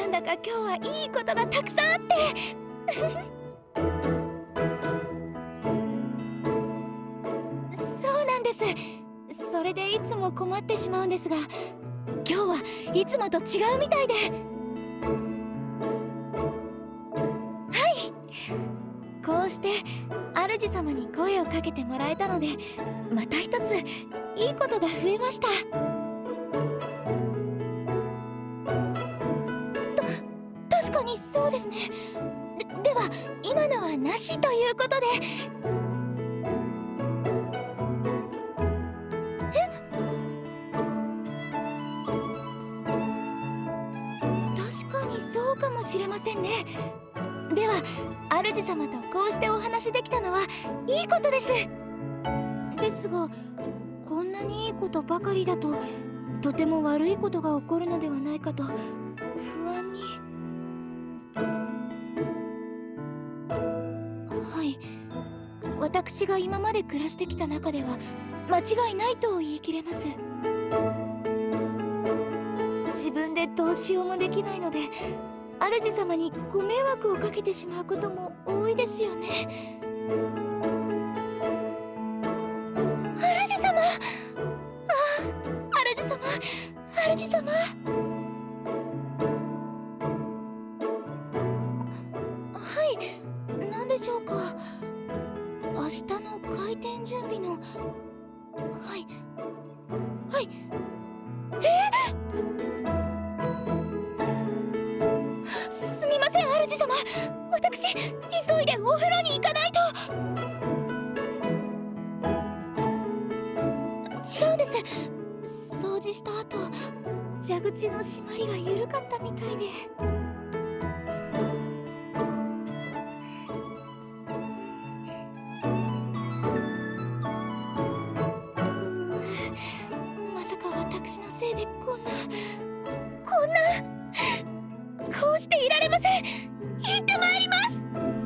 なんだか今日はいいことがたくさんあってそうなんです。それでいつも困ってしまうんですが、今日はいつもと違うみたいで。はい、こうして主様に声をかけてもらえたので、また一ついいことが増えました。確かにそうですね。では今のはなしということで。確かにそうかもしれませんね。では主様とこうしてお話できたのはいいことです。ですが、こんなにいいことばかりだととても悪いことが起こるのではないかと不安に。はい、私が今まで暮らしてきた中では間違いないと言い切れます。自分でどうしようもできないので、主様にご迷惑をかけてしまうことも多いですよね。主様、主様、主様。はい、何でしょうか。明日の開店準備の。はいはい。すみません主様、私急いでお風呂に行かないと。違うんです。掃除した後、蛇口の締まりが緩かったみたいで。まさか私のせいでこんなこうしていられません。行ってまいります。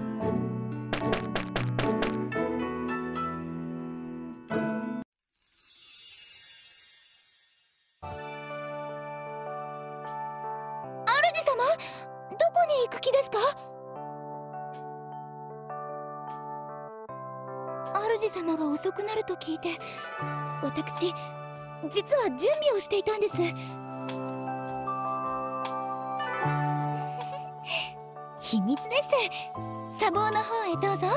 主様、どこに行く気ですか？主様が遅くなると聞いて、私実は準備をしていたんです。秘密です。茶房の方へどうぞ。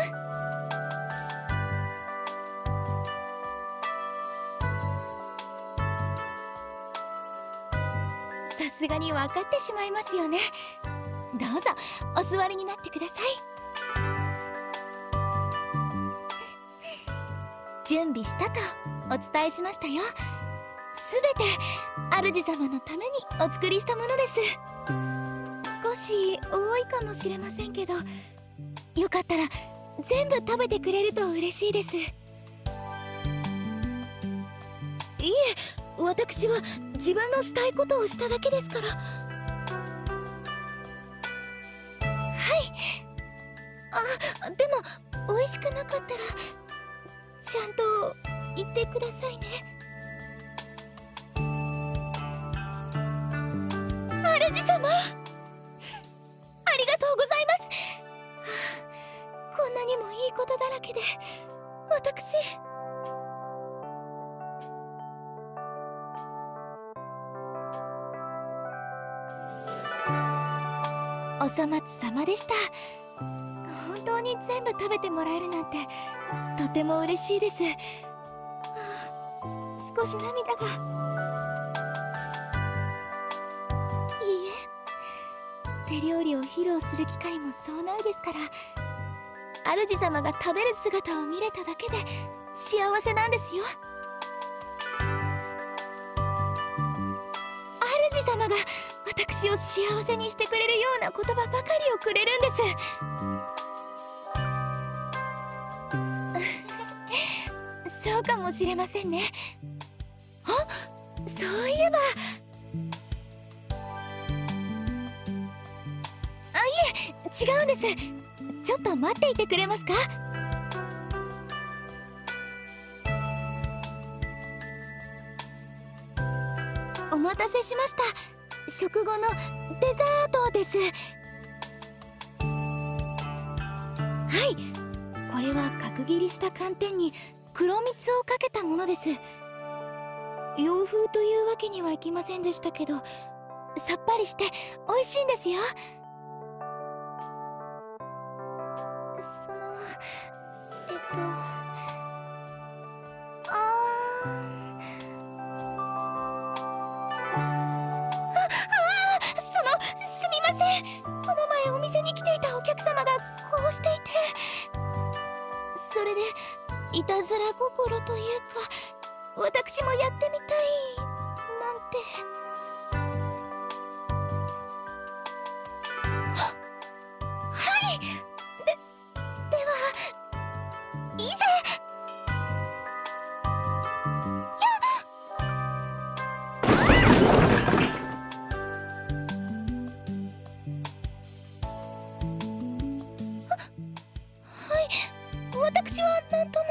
さすがに分かってしまいますよね。どうぞお座りになってください。準備したとお伝えしましたよ。すべて主様のためにお作りしたものです。少し多いかもしれませんけど、よかったら全部食べてくれると嬉しいです。いえ、私は自分のしたいことをしただけですから。はい。でも美味しくなかったらちゃんと言ってくださいね。主様、ありがとうございます。こんなにもいいことだらけで、私。お粗末様でした。本当に全部食べてもらえるなんてとても嬉しいです。少し涙が。いいえ、手料理を披露する機会もそうないですから、主様が食べる姿を見れただけで幸せなんですよ。主様が私を幸せにしてくれるような言葉ばかりをくれるんです。そうかもしれませんね。あ、そういえば。いえ、違うんです。ちょっと待っていてくれますか？お待たせしました。食後のデザートです。はい、これは角切りした寒天に黒蜜をかけたものです。洋風というわけにはいきませんでしたけど、さっぱりして美味しいんですよ。そのあーすみません。この前お店に来ていたお客様がこうしていて、それでいたずら心というか、私もやってみたいなんて。はい。ではいざ。私はなんとも。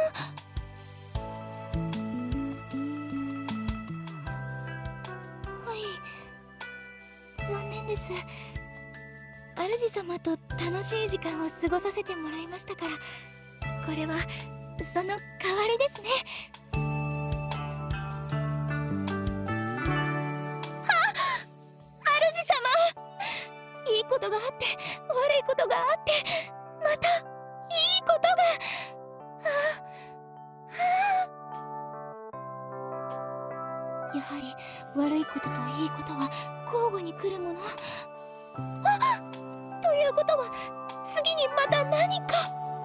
はい、残念です。主様と楽しい時間を過ごさせてもらいましたから、これはその代わりですね。主様、いいことがあって悪いことがあって、またいいことが。やはり悪いことといいことは交互に来るもの。ということは次にまた何か。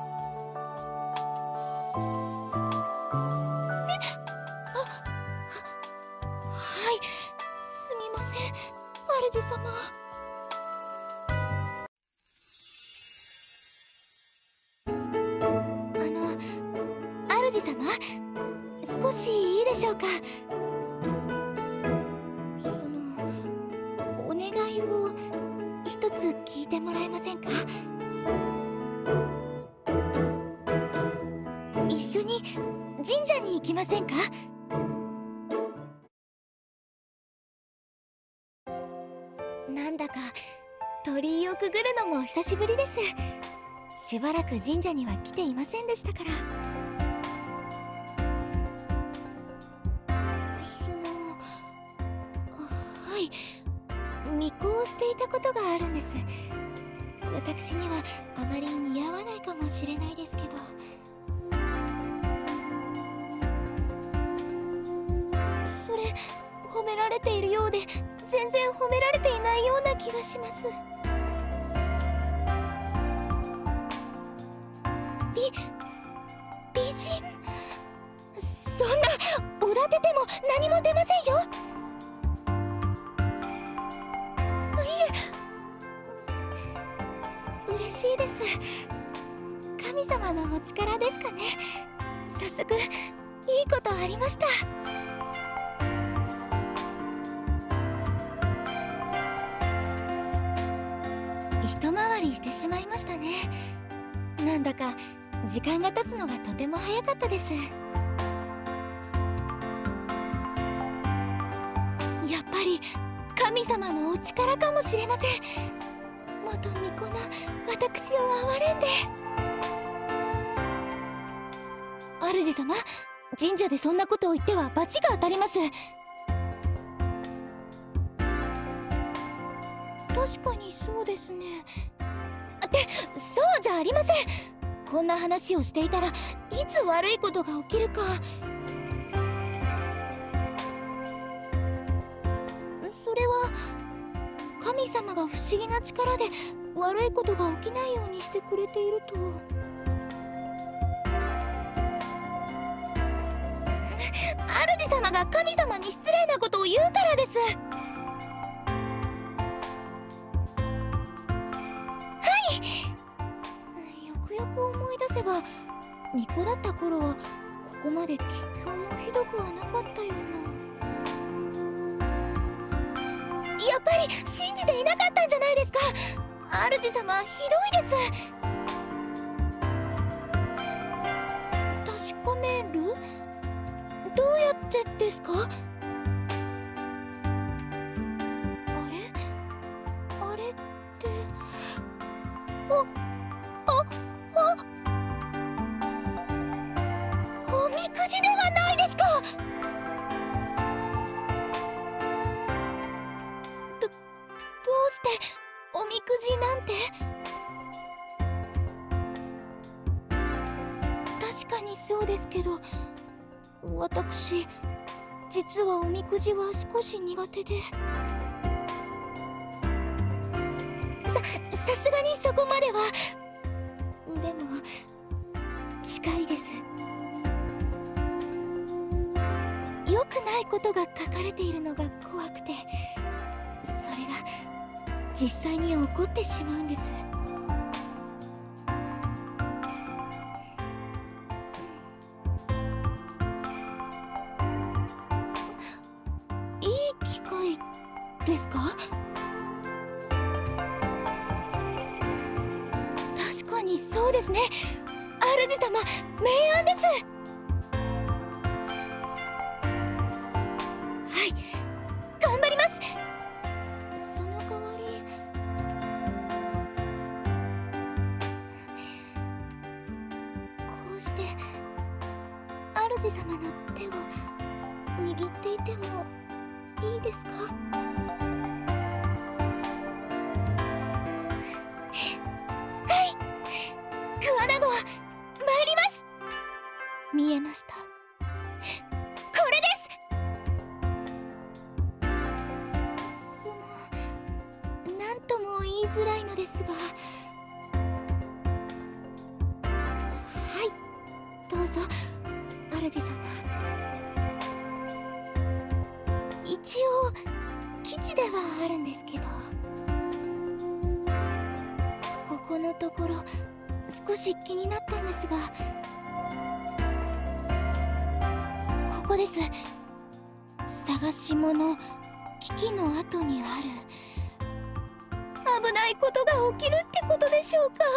はい、すみません、主様。主様、少しいいでしょうか。お願いを一つ聞いてもらえませんか。一緒に神社に行きませんか。なんだか鳥居をくぐるのも久しぶりです。しばらく神社には来ていませんでしたから。はい、見越していたことがあるんです。私にはあまり似合わないかもしれないですけど。それ、褒められているようで全然褒められていないような気がします。美人。そんなおだてても何も出ませんよ。嬉しいです。神様のお力ですかね。早速いいことありました。一回りしてしまいましたね。なんだか時間が経つのがとても早かったです。やっぱり神様のお力かもしれません。元巫女な私を憐れんで。主様、神社でそんなことを言っては罰が当たります。確かにそうですね。ってそうじゃありません。こんな話をしていたらいつ悪いことが起きるか。それは神様が不思議な力で悪いことが起きないようにしてくれていると。主様が神様に失礼なことを言うからです。はい。よくよく思い出せば巫女だった頃はここまで吉凶もひどくはなかったような。やっぱり信じていなかったんじゃないですか。主様ひどいです。確かめる？どうやってですか？あれ？ お、おみくじではないですか。どうしておみくじなんて。確かにそうですけど、私実はおみくじは少し苦手で。さすがにそこまでは。でも近いです。良くないことが書かれているのが怖くて、それが実際に起こってしまうんです。いい機会ですか？確かにそうですね。主様、明暗です。はい、頑張ります。その代わり、こうして主様の手を握っていてもいいですか？はい、クアナゴ、参ります。見えました。これです。なんとも言いづらいのですが、はい、どうぞ主様。一応基地ではあるんですけど、ここのところ少し気になったんですが、ここです。探し物危機の後にある。危ないことが起きるってことでしょうか。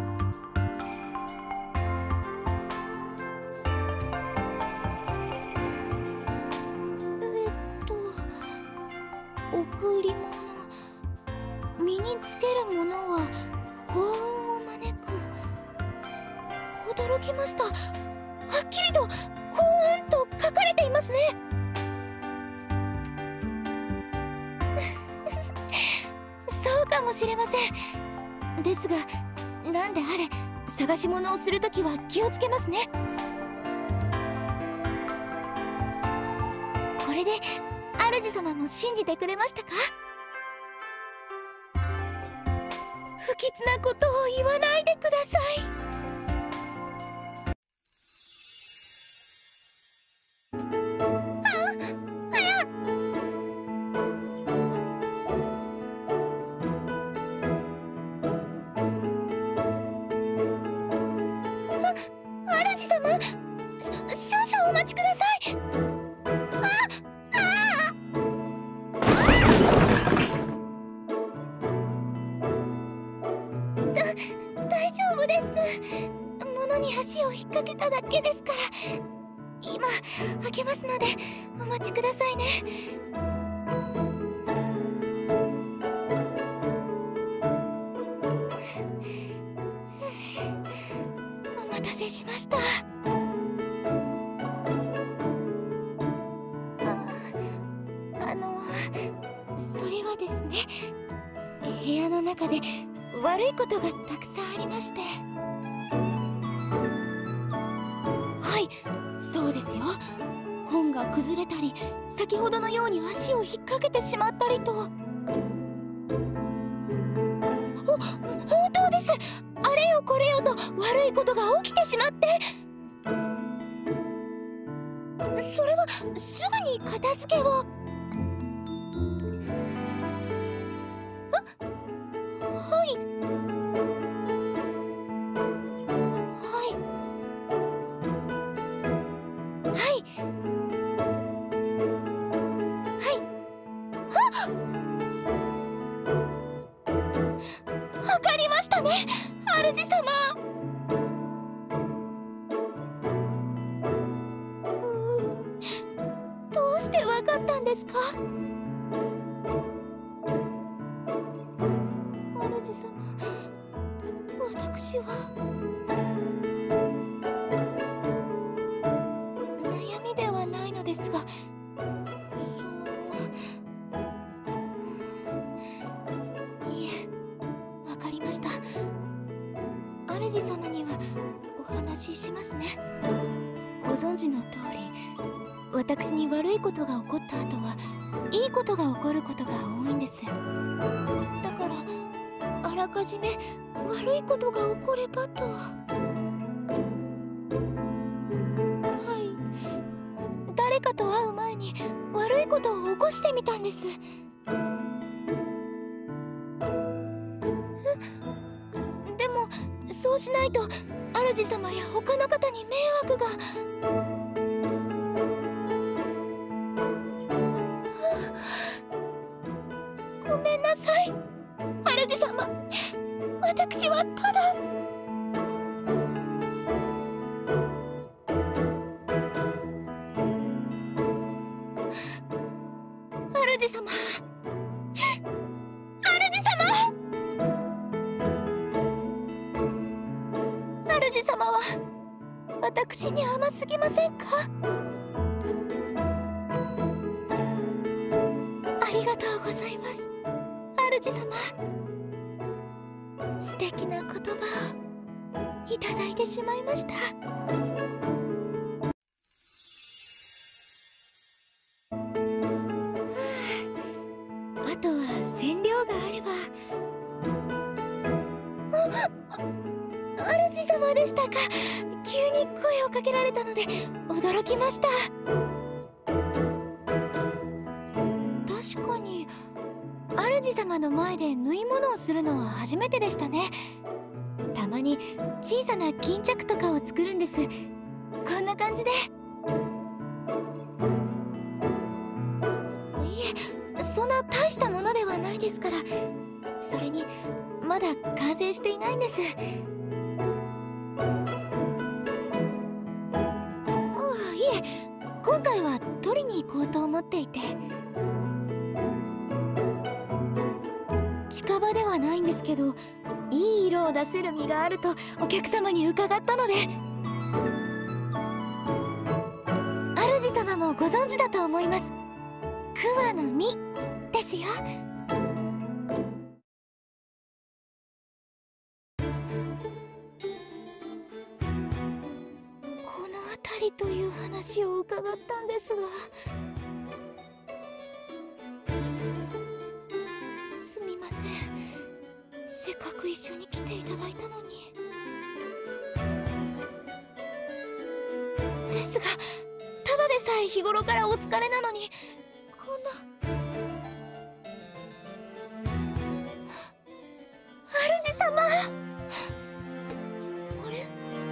贈り物、身につけるものは幸運を招く。驚きました。はっきりと幸運と書かれていますね。そうかもしれません。ですが、なんであれ、探し物をするときは気をつけますね。これで主様も信じてくれましたか？不吉なことを言わないでください。主様、少々お待ちください。大丈夫です。物に足を引っ掛けただけですから。今開けますのでお待ちくださいね。お待たせしました。それはですね、部屋の中で悪いことがたくさんありまして。はい、そうですよ。本が崩れたり、先ほどのように足を引っ掛けてしまったりと。本当です。あれよこれよと悪いことが起きてしまって。それはすぐに片付けを。はい。はい。わかりましたね、主様。どうしてわかったんですか？主様、 私は悩みではないのですが、いえ、わかりました。主様にはお話ししますね。ご存知の通り、私に悪いことが起こった後はいいことが起こることが多いんです。だからあらかじめ悪いことが起こればと。はい、誰かと会う前に悪いことを起こしてみたんです。でもそうしないと主様や他の方に迷惑が。ごめんなさい、主様。私はただ。主様、主様、主様は私に甘すぎませんか？ありがとうございます、主様。素敵な言葉をいただいてしまいました。あとは染料があれば。主様でしたか。急に声をかけられたので驚きました。確かに主様の前で縫い物をするのは初めてでしたね。たまに小さな巾着とかを作るんです。こんな感じで。いえ、そんな大したものではないですから。それにまだ完成していないんです。いえ、今回は取りに行こうと思っていて。近場ではないんですけど、いい色を出せる実があるとお客様に伺ったので。主様もご存知だと思います。桑の実ですよ。この辺りという話を伺ったんですが。すみません、せっかく一緒に来ていただいたのに。ですが、ただでさえ日頃からお疲れなのにこんな。主様、あれ、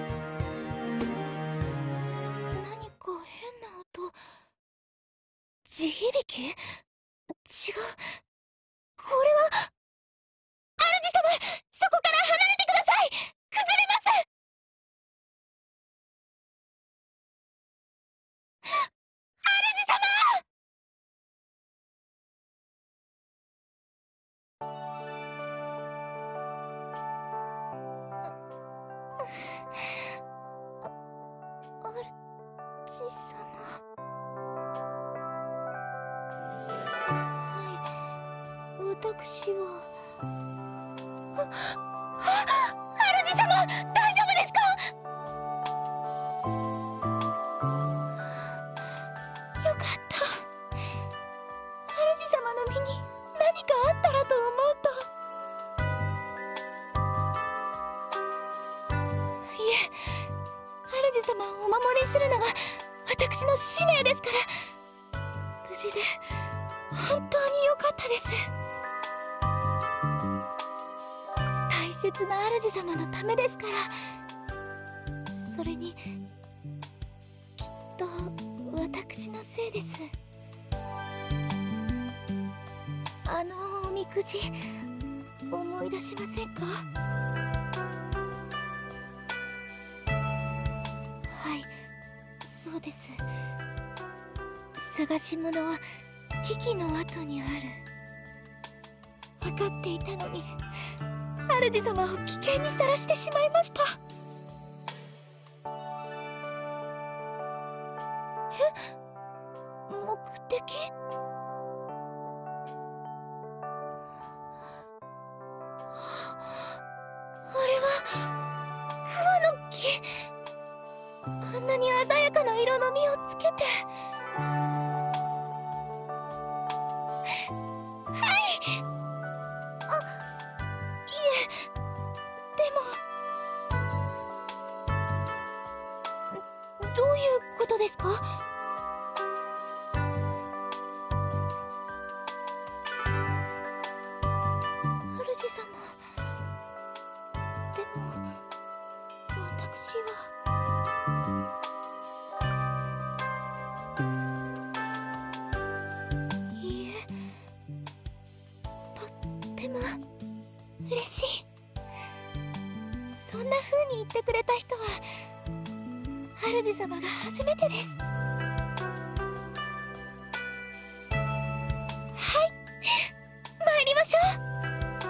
何か変な音。地響き？違う、これは。主様、そこから離れてください。崩れます。主様。主様。はい、私は。主様、大丈夫ですか？よかった。主様の身に何かあったらと思うと。いえ、主様をお守りするのが私の使命ですから。無事で本当に良かったです。大切な主様のためですから。それにきっと私のせいです。あのおみくじ思い出しませんか？はい、そうです。探し物は危機の後にある。分かっていたのに主様を危険にさらしてしまいました。目的？あれは桑の木。あんなに鮮やかな色の実をつけて。はい。あ、いえ、でもどういうことですか？主様。でも私はいいえ、とっても嬉しい。そんな風に言ってくれた人は主様が初めてです。はい、参りましょう。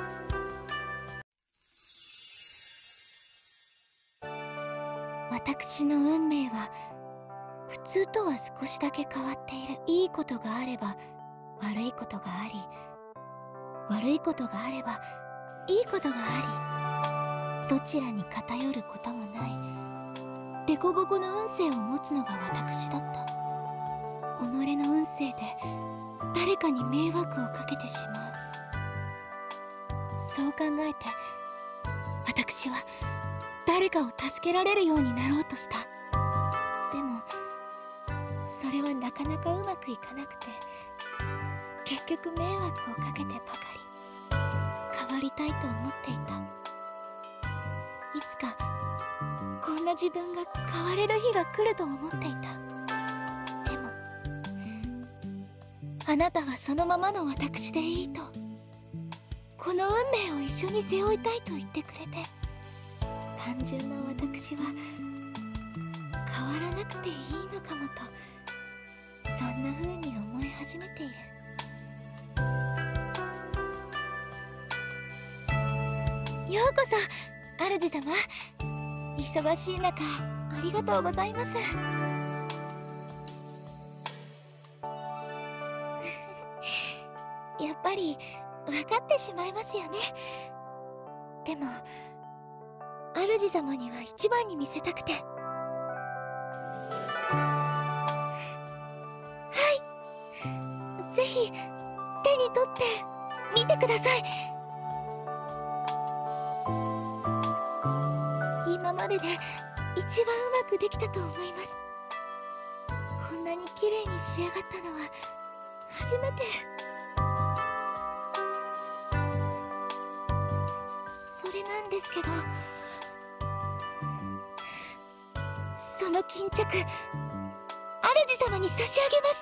私の運命は普通とは少しだけ変わっている。いいことがあれば悪いことがあり、悪いことがあればいいことがあり、どちらに偏ることもないデコボコの運勢を持つのが私だった。己の運勢で誰かに迷惑をかけてしまう。そう考えて私は誰かを助けられるようになろうとした。でもそれはなかなかうまくいかなくて、結局迷惑をかけてばかり。変わりたいと思っていた。いつかこんな自分が変われる日が来ると思っていた。でもあなたはそのままの私でいいと、この運命を一緒に背負いたいと言ってくれて、単純な私は変わらなくていいのかもと、そんな風に思い始めている。ようこそ主様。忙しい中ありがとうございます。やっぱり分かってしまいますよね。でも主様には一番に見せたくて。はい、ぜひ手に取って見てください。今までで一番うまくできたと思います。こんなに綺麗に仕上がったのは初めて。それなんですけど、その巾着主様に差し上げます。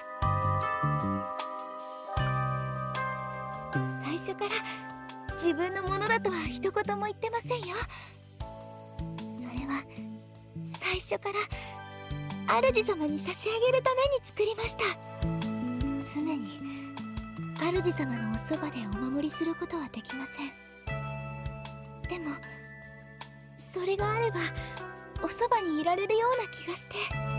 最初から自分のものだとは一言も言ってませんよ。それは最初から主様に差し上げるために作りました。常に主様のおそばでお守りすることはできません。でもそれがあればおそばにいられるような気がして、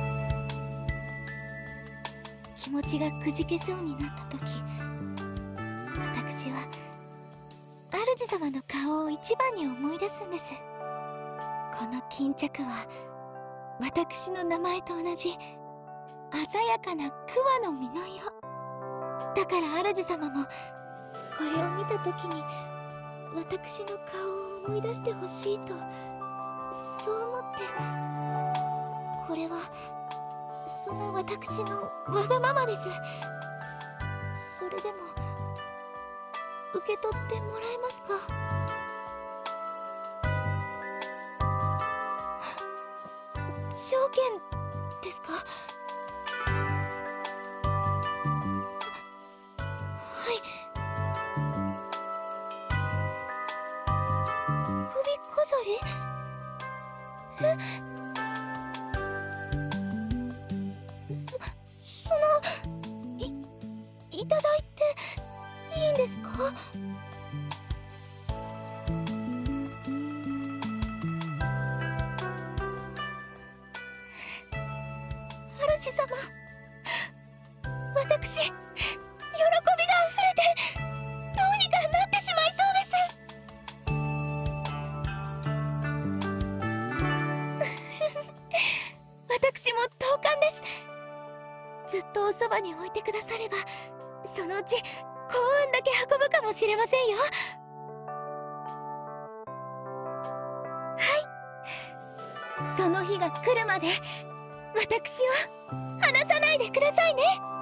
気持ちがくじけそうになった時、私は主様の顔を一番に思い出すんです。この巾着は私の名前と同じ鮮やかな桑の実の色だから、主様もこれを見た時に私の顔を思い出してほしいと、そう思って。これはその私のわがままです。それでも受け取ってもらえますか？条件ですか？はい。首飾り？え？そのいただいていいんですか？ 主様、私喜びがあふれてどうにかなってしまいそうです。私も同感です。ずっとおそばに置いてくだされば、そのうち幸運だけ運ぶかもしれませんよ。はい、その日が来るまで私を離さないでくださいね。